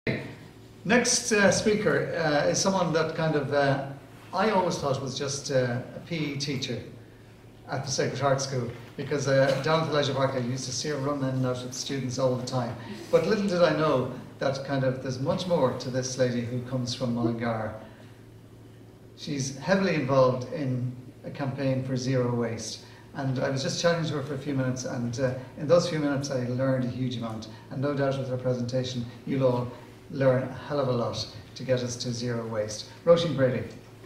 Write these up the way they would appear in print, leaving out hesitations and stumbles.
Next speaker is someone that kind of I always thought was just a PE teacher at the Sacred Heart School, because down at the Leisure Park I used to see her run in and out with students all the time. But little did I know that kind of there's much more to this lady who comes from Mullingar. She's heavily involved in a campaign for zero waste. And I was just chatting to her for a few minutes, and in those few minutes I learned a huge amount. And no doubt with her presentation you'll all learn a hell of a lot to get us to zero waste. Roisin Brady.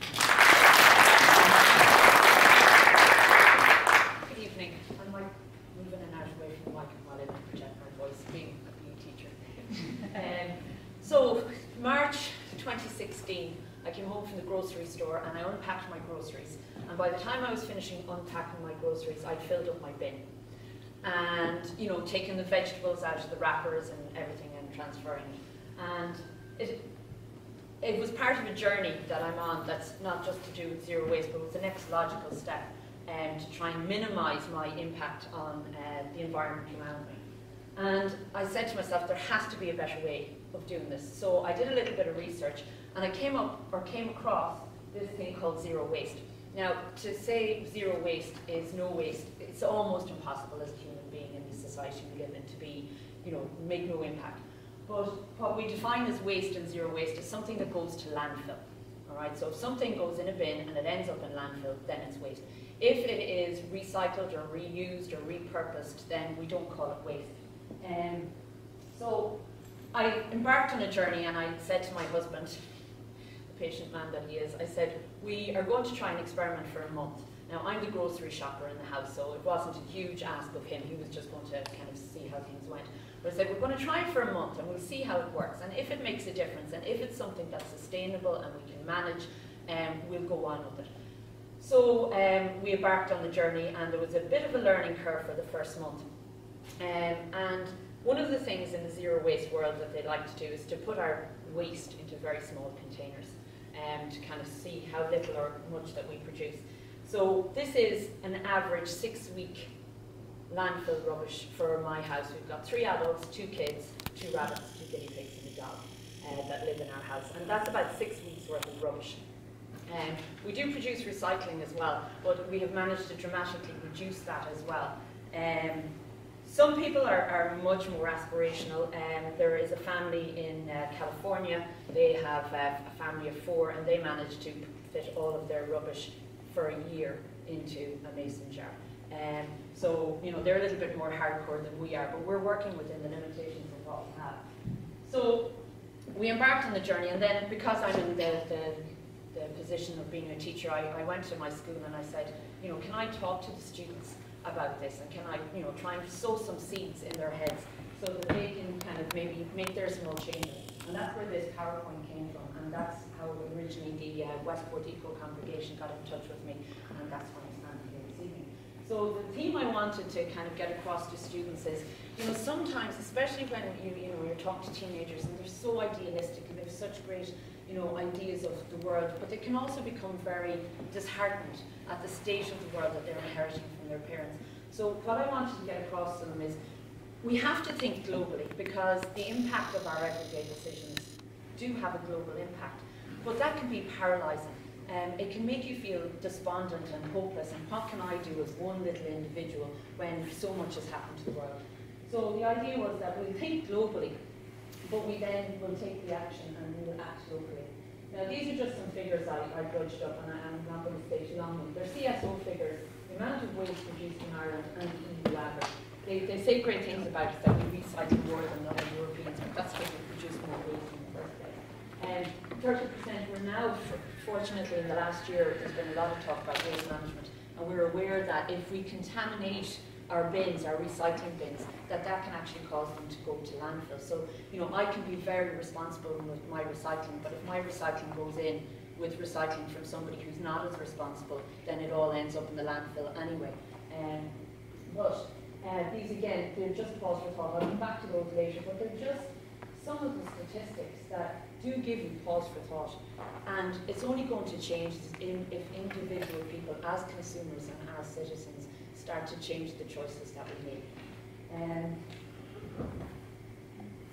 Good evening. I might move in and out away from the mic while I project my voice, being a PE teacher. So, March 2016, I came home from the grocery store and I unpacked my groceries. And by the time I was finishing unpacking my groceries, I'd filled up my bin. And, you know, taking the vegetables out of the wrappers and everything and transferring it. And it was part of a journey that I'm on that's not just to do with zero waste, but was the next logical step to try and minimise my impact on the environment around me. And I said to myself, there has to be a better way of doing this. So I did a little bit of research, and I came across this thing called zero waste. Now, to say zero waste is no waste, it's almost impossible as a human being in the society we live in to be, you know, make no impact. But what we define as waste and zero waste is something that goes to landfill. All right, so if something goes in a bin and it ends up in landfill, then it's waste. If it is recycled or reused or repurposed, then we don't call it waste. So I embarked on a journey, and I said to my husband, the patient man that he is, I said, we are going to try and experiment for a month. Now, I'm the grocery shopper in the house, so it wasn't a huge ask of him. He was just going to kind of see how things went. But I said, we're going to try it for a month and we'll see how it works. And if it makes a difference, and if it's something that's sustainable and we can manage, we'll go on with it. So we embarked on the journey, and there was a bit of a learning curve for the first month. And one of the things in the zero waste world that they like to do is to put our waste into very small containers to kind of see how little or much that we produce. So this is an average 6-week landfill rubbish for my house. We've got 3 adults, 2 kids, 2 rabbits, 2 guinea pigs and a dog that live in our house. And that's about 6 weeks worth of rubbish. We do produce recycling as well, but we have managed to dramatically reduce that as well. Some people are much more aspirational. There is a family in California. They have a family of 4, and they managed to fit all of their rubbish for a year into a mason jar. So, you know, they're a little bit more hardcore than we are, but we're working within the limitations of what we have. So we embarked on the journey, and then because I'm in the position of being a teacher, I went to my school and I said, you know, can I talk to the students about this, and can I, you know, try and sow some seeds in their heads so that they can kind of maybe make their small changes. And that's where this PowerPoint came from, and that's how originally the Westport Eco Congregation got in touch with me, and that's why I'm standing here this evening. So the theme I wanted to kind of get across to students is, you know, sometimes, especially when you know, you're talking to teenagers and they're so idealistic and they have such great, you know, ideas of the world, but they can also become very disheartened at the state of the world that they're inheriting from their parents. So what I wanted to get across to them is, we have to think globally, because the impact of our everyday decisions do have a global impact, but that can be paralysing. It can make you feel despondent and hopeless, and what can I do as one little individual when so much has happened to the world? So the idea was that we'll think globally, but we then will take the action and we will act locally. Now, these are just some figures I drudged up, and I'm not going to stay too long. They're CSO figures, the amount of waste produced in Ireland and the EU average. They say great things about us, that we recycle more than other Europeans, but that's because we produce more waste in the first place. 30%, we're now, fortunately in the last year, there's been a lot of talk about waste management, and we're aware that if we contaminate our bins, our recycling bins, that can actually cause them to go to landfill. So, you know, I can be very responsible with my recycling, but if my recycling goes in with recycling from somebody who's not as responsible, then it all ends up in the landfill anyway. But these, again, they're just pause for thought. I'll come back to those later, but they're just some of the statistics that do give you pause for thought. And it's only going to change if individual people, as consumers and as citizens, start to change the choices that we make.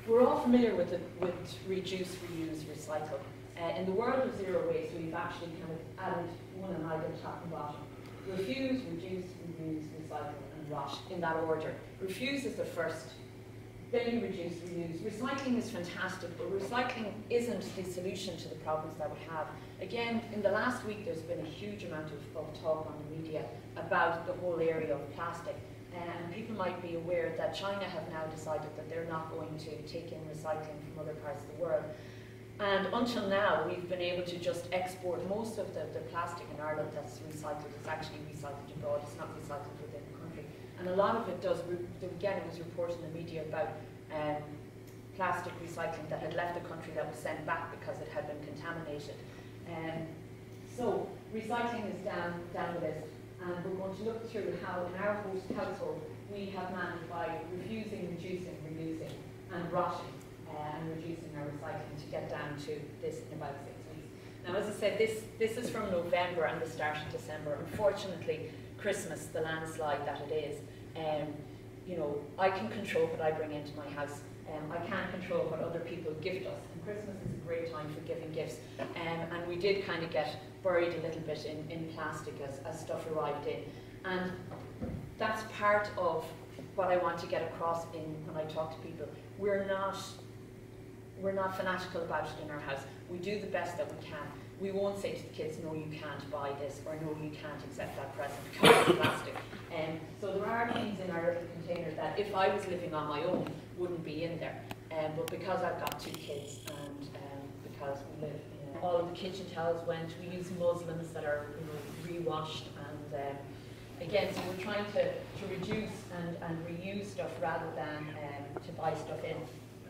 we're all familiar with reduce, reuse, recycle. In the world of zero waste, we've actually kind of added one and either top and bottom. Refuse, reduce, reuse, recycle, and rot, in that order. Refuse is the first, then you reduce, reuse. Recycling is fantastic, but recycling isn't the solution to the problems that we have. Again, in the last week, there's been a huge amount of talk on the media about the whole area of plastic. And people might be aware that China have now decided that they're not going to take in recycling from other parts of the world. And until now, we've been able to just export most of the plastic in Ireland that's recycled. It's actually recycled abroad, it's not recycled within the country. And a lot of it does, again, it was reported in the media about plastic recycling that had left the country that was sent back because it had been contaminated. So recycling is down the list. And we're going to look through how in our host household we have managed by refusing, reducing, reusing, and rotting, and reducing our recycling to get down to this in about 6 weeks. Now, as I said, this is from November and the start of December. Unfortunately, Christmas, the landslide that it is, you know, I can control what I bring into my house. I can't control what other people gift us. And Christmas is a great time for giving gifts. And we did kind of get buried a little bit in plastic as stuff arrived in. And that's part of what I want to get across when I talk to people. We're not fanatical about it in our house. We do the best that we can. We won't say to the kids, no, you can't buy this, or no, you can't accept that present because it's plastic. So there are things in our little container that if I was living on my own, wouldn't be in there. But because I've got 2 kids and because we live in all of the kitchen towels went, we use muslins that are, you know, re-washed, and again, so we're trying to reduce and reuse stuff rather than to buy stuff in.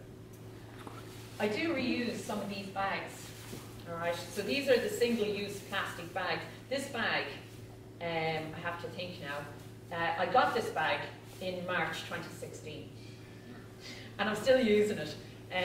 I do reuse some of these bags. All right, so these are the single-use plastic bags. This bag, I have to think now, I got this bag in March 2016, and I'm still using it.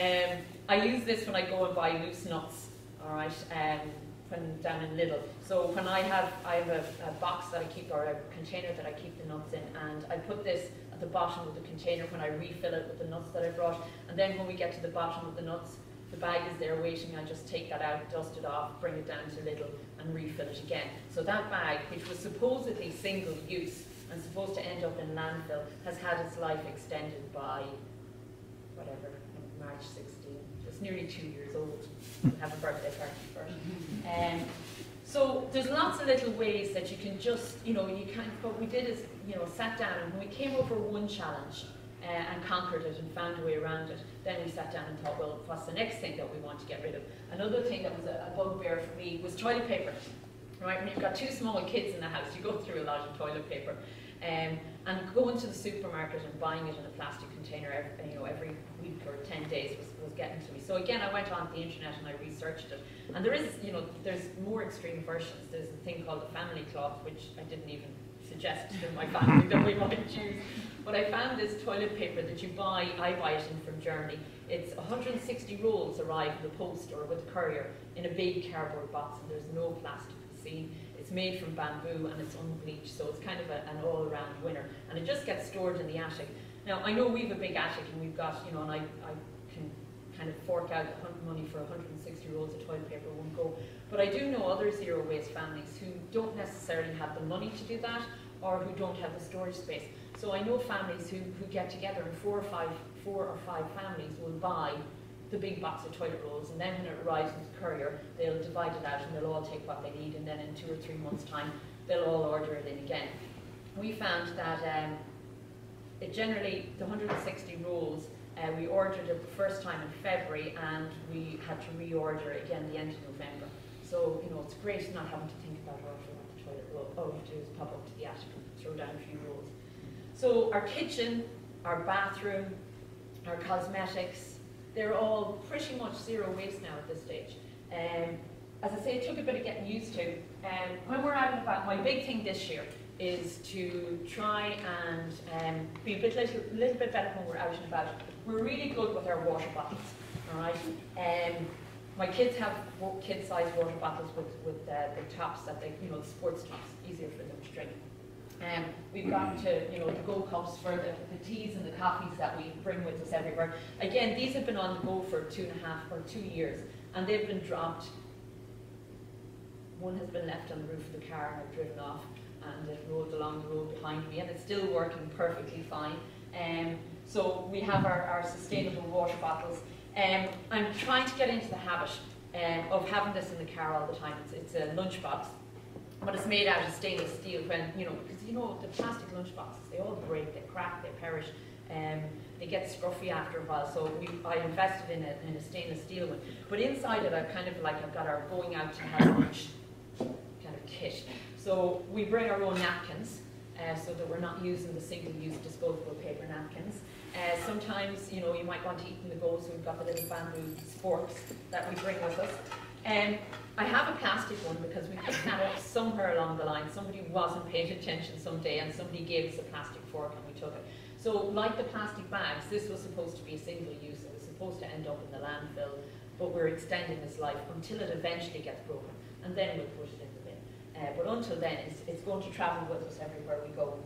I use this when I go and buy loose nuts, all right, when down in Lidl. So when I have a box that I keep, or a container that I keep the nuts in, and I put this at the bottom of the container when I refill it with the nuts that I brought, and then when we get to the bottom of the nuts, the bag is there waiting. I just take that out, dust it off, bring it down to Lidl and refill it again. So that bag, which was supposedly single use and supposed to end up in landfill, has had its life extended by, whatever, March 16. It's nearly 2 years old. Have a birthday party first. So there's lots of little ways that you can just, you know, what we did is, you know, sat down, and when we came over one challenge, and conquered it and found a way around it, then we sat down and thought, well, what's the next thing that we want to get rid of? Another thing that was a bugbear for me was toilet paper. Right, when you've got 2 small kids in the house, you go through a lot of toilet paper. And going to the supermarket and buying it in a plastic container every week or 10 days was getting to me. So again, I went on the internet and I researched it. And there is, you know, there's more extreme versions. There's a thing called the family cloth, which I didn't even suggest to my family that we might use. But I found this toilet paper that you buy, I buy it in from Germany. It's 160 rolls arrive in the post or with the courier in a big cardboard box, and there's no plastic seen. It's made from bamboo and it's unbleached, so it's kind of an all-around winner. And it just gets stored in the attic. Now, I know we have a big attic and we've got, you know, and I can kind of fork out money for 160 rolls of toilet paper one go. But I do know other zero waste families who don't necessarily have the money to do that, or who don't have the storage space. So I know families who get together, and 4 or 5 families will buy the big box of toilet rolls, and then when it arrives with the courier, they'll divide it out and they'll all take what they need, and then in 2 or 3 months' time, they'll all order it in again. We found that it generally, the 160 rolls, we ordered it the first time in February, and we had to reorder it again the end of November. So, you know, it's great not having to think about, oh, if you want the toilet roll, all you have to do is pop up to the attic and throw down a few rolls. So our kitchen, our bathroom, our cosmetics, they're all pretty much zero waste now at this stage. As I say, it took a bit of getting used to. When we're out and about, my big thing this year is to try and be a little bit better when we're out and about. We're really good with our water bottles, all right? My kids have kid-sized water bottles with big tops that they, you know, the sports tops, easier for them to drink. We've got to, you know, the Go cups for the teas and the coffees that we bring with us everywhere. Again, these have been on the go for 2.5 or 2 years, and they've been dropped. One has been left on the roof of the car and I've driven off, and it rolled along the road behind me, and it's still working perfectly fine. So we have our sustainable water bottles. I'm trying to get into the habit of having this in the car all the time. It's a lunchbox, but it's made out of stainless steel. When, you know, because you know the plastic lunchboxes, they all break, they crack, they perish, they get scruffy after a while. So I invested in a stainless steel one. But inside it, I've got our going out to have lunch kind of kit. So we bring our own napkins, so that we're not using the single-use disposable paper napkins. Sometimes, you know, you might want to eat on the go, so we've got the little bamboo forks that we bring with us. I have a plastic one because we picked that up somewhere along the line. Somebody wasn't paying attention someday, and somebody gave us a plastic fork and we took it. So like the plastic bags, this was supposed to be single-use. It was supposed to end up in the landfill, but we're extending its life until it eventually gets broken, and then we'll put it in the bin. But until then, it's going to travel with us everywhere we go.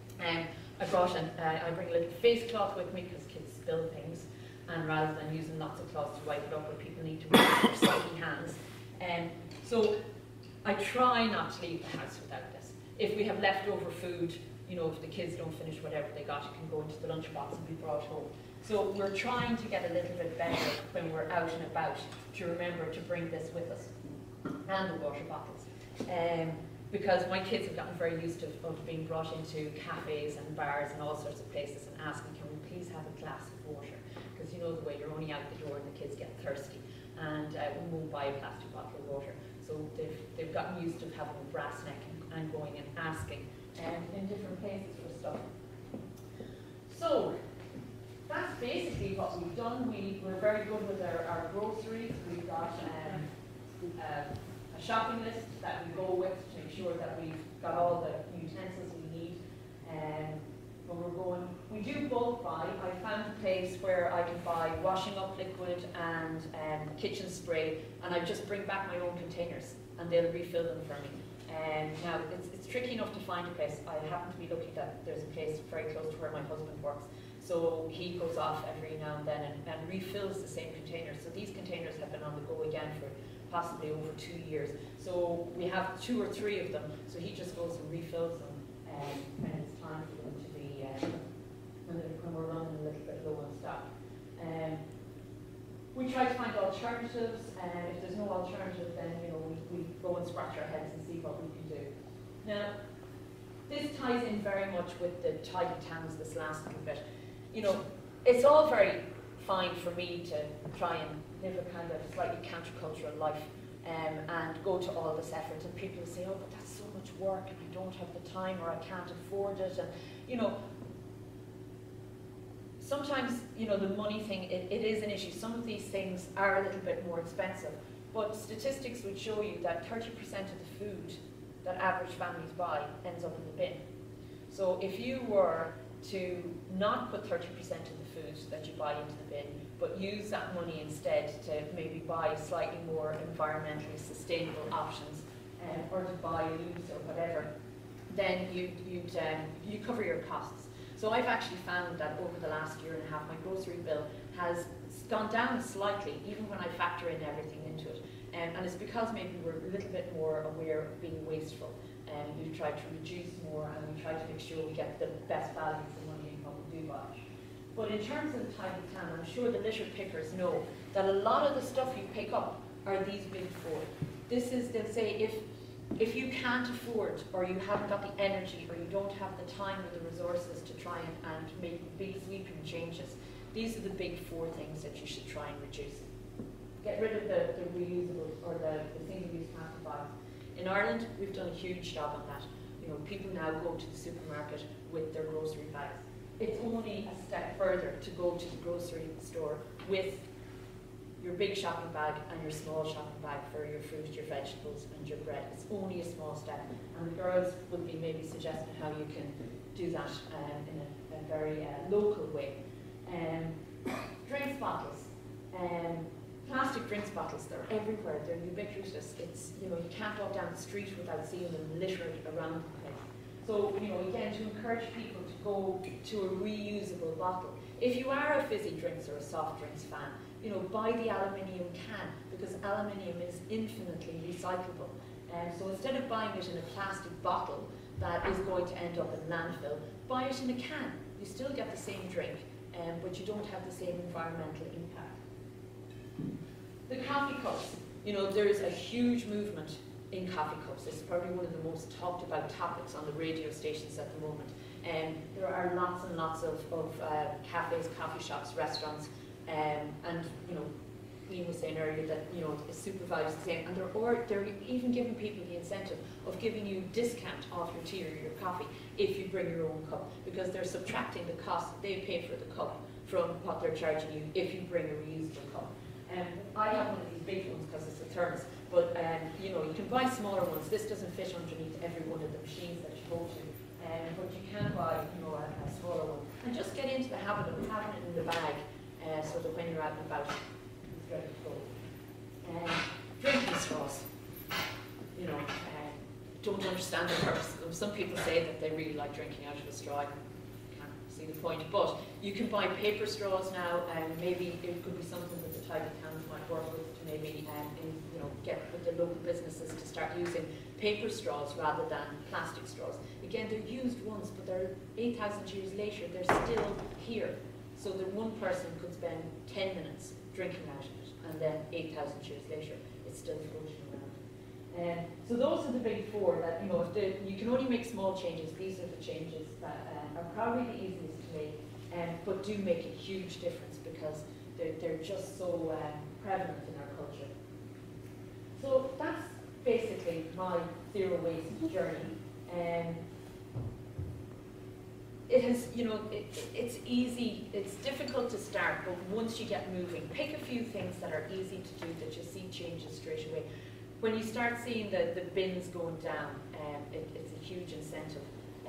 I bring a little face cloth with me because kids spill things, and rather than using lots of cloths to wipe it up, where people need to wash their soapy hands. So I try not to leave the house without this. If we have leftover food, you know, if the kids don't finish whatever they got, it can go into the lunchbox and be brought home. So we're trying to get a little bit better when we're out and about to remember to bring this with us, and the water bottles. Because my kids have gotten very used to being brought into cafes and bars and all sorts of places and asking, can we please have a glass of water? Because you know the way, you're only out the door and the kids get thirsty, and we won't buy a plastic bottle of water. So they've gotten used to having a brass neck and going and asking in different places for stuff. So that's basically what we've done. We're very good with our groceries. We've got a shopping list that we go with to make sure that we've got all the utensils we need. When we're going, we do bulk buy. I found a place where I can buy washing up liquid and kitchen spray, and I just bring back my own containers and they'll refill them for me. Now it's tricky enough to find a place. I happen to be lucky that there's a place very close to where my husband works, so he goes off every now and then and refills the same containers. So these containers have been on the go again for possibly over 2 years. So we have 2 or 3 of them, so he just goes and refills them when it's time for them to be, when we're running a little bit low on stock. We try to find alternatives, and if there's no alternative, then you know we go and scratch our heads and see what we can do. Now, this ties in very much with the tidy towns, this last little bit. You know, it's all very fine for me to try and live a kind of slightly countercultural life and go to all this effort, and people say, oh, but that's so much work and I don't have the time or I can't afford it, and you know, sometimes, you know, the money thing, it is an issue. Some of these things are a little bit more expensive, but statistics would show you that 30% of the food that average families buy ends up in the bin. So if you were to not put 30% of the food that you buy into the bin, but use that money instead to maybe buy slightly more environmentally sustainable options, or to buy loose or whatever, then you cover your costs. So I've actually found that over the last year and a half, my grocery bill has gone down slightly, even when I factor in everything into it. And it's because maybe we're a little bit more aware of being wasteful. We've tried to reduce more, and we try to make sure we get the best value for money in what we do buy. But in terms of the tidy town, I'm sure the litter pickers know that a lot of the stuff you pick up are these big 4. This is, they'll say, if you can't afford, or you haven't got the energy, or you don't have the time or the resources to try and make big sweeping changes, these are the big 4 things that you should try and reduce. Get rid of the reusable or the single-use plastic bags. In Ireland, we've done a huge job on that. You know, people now go to the supermarket with their grocery bags. It's only a step further to go to the grocery store with your big shopping bag and your small shopping bag for your fruit, your vegetables and your bread. It's only a small step, and the girls will be maybe suggesting how you can do that in a very local way. Drinks bottles. Plastic drinks bottles, they're everywhere, they're ubiquitous. It's, you know, you can't walk down the street without seeing them littered around the place. So, you know, again, to encourage people to go to a reusable bottle. If you are a fizzy drinks or a soft drinks fan, you know, buy the aluminium can, because aluminium is infinitely recyclable. So instead of buying it in a plastic bottle that is going to end up in landfill, buy it in a can. You still get the same drink, but you don't have the same environmental impact. The coffee cups. You know, there's a huge movement in coffee cups. It's probably one of the most talked about topics on the radio stations at the moment. There are lots and lots of cafes, coffee shops, restaurants, and you know, Ian was saying earlier that, you know, it's supervised the same, and they're even giving people the incentive of giving you discount off your tea or your coffee if you bring your own cup, because they're subtracting the cost that they pay for the cup from what they're charging you if you bring a reusable cup. I have one of these big ones because it's a thermos, but you know, you can buy smaller ones. This doesn't fit underneath every one of the machines that you go to, but you can buy, you know, a smaller one, and just get into the habit of having it in the bag, so that when you're out and about, it's ready to go. Drinking straws, you know, don't understand the purpose of them. Some people say that they really like drinking out of a straw. I can't see the point, but you can buy paper straws now, and maybe it could be something that the Tidy Towns might work with to maybe, you know, get with the local businesses to start using paper straws rather than plastic straws. Again, they're used once, but they're 8,000 years later, they're still here. So that one person could spend 10 minutes drinking out of it, and then 8,000 years later, it's still floating around. So those are the big four that, you know, if you can only make small changes. These are the changes that are probably the easiest to make, but do make a huge difference because they're just so prevalent in our culture. So that's basically my zero waste journey. It has, you know, it's easy, it's difficult to start, but once you get moving, pick a few things that are easy to do that you see changes straight away. When you start seeing the bins going down, it's a huge incentive.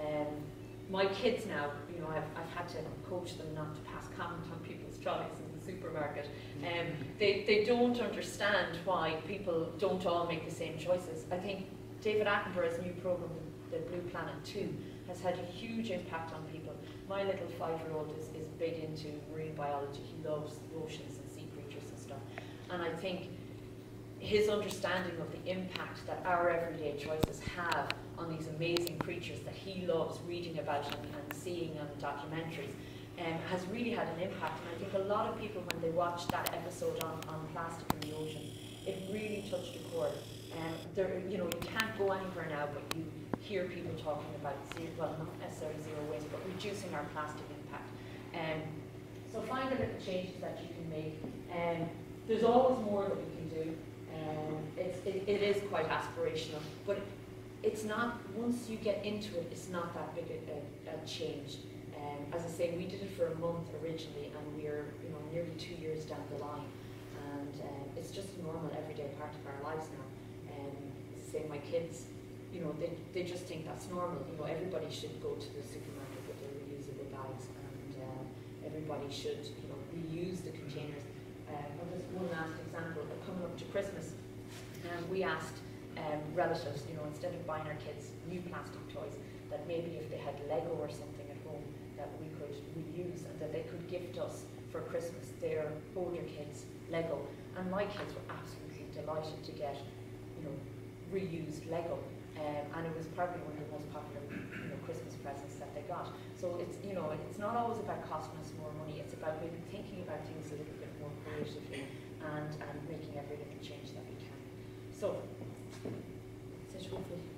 My kids now, you know, I've had to coach them not to pass comment on people's trolleys in the supermarket. They don't understand why people don't all make the same choices. I think David Attenborough's new program, The Blue Planet 2, has had a huge impact on people. My little 5-year-old is big into marine biology. He loves oceans and sea creatures and stuff. And I think his understanding of the impact that our everyday choices have on these amazing creatures that he loves reading about and seeing on documentaries has really had an impact. And I think a lot of people, when they watched that episode on plastic in the ocean, it really touched a chord. You know, you can't go anywhere now, but you hear people talking about, well, not necessarily zero waste, but reducing our plastic impact. So find the little changes that you can make. There's always more that we can do. It is quite aspirational, but it's not, once you get into it, it's not that big a change. As I say, we did it for a month originally, and we're, you know, nearly 2 years down the line, and it's just a normal everyday part of our lives now. Say my kids, you know, they just think that's normal. You know, everybody should go to the supermarket with their reusable bags, and everybody should, you know, reuse the containers. Just one last example, coming up to Christmas, we asked relatives, you know, instead of buying our kids new plastic toys, that maybe if they had Lego or something at home that we could reuse and that they could gift us for Christmas, their older kids Lego. And my kids were absolutely delighted to get, you know, reused Lego, and it was probably one of the most popular, you know, Christmas presents that they got. So it's, you know, it's not always about costing us more money. It's about maybe thinking about things a little bit more creatively and making every little change that we can. So, hopefully,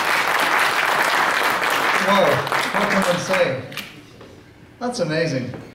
wow, what can I say? That's amazing.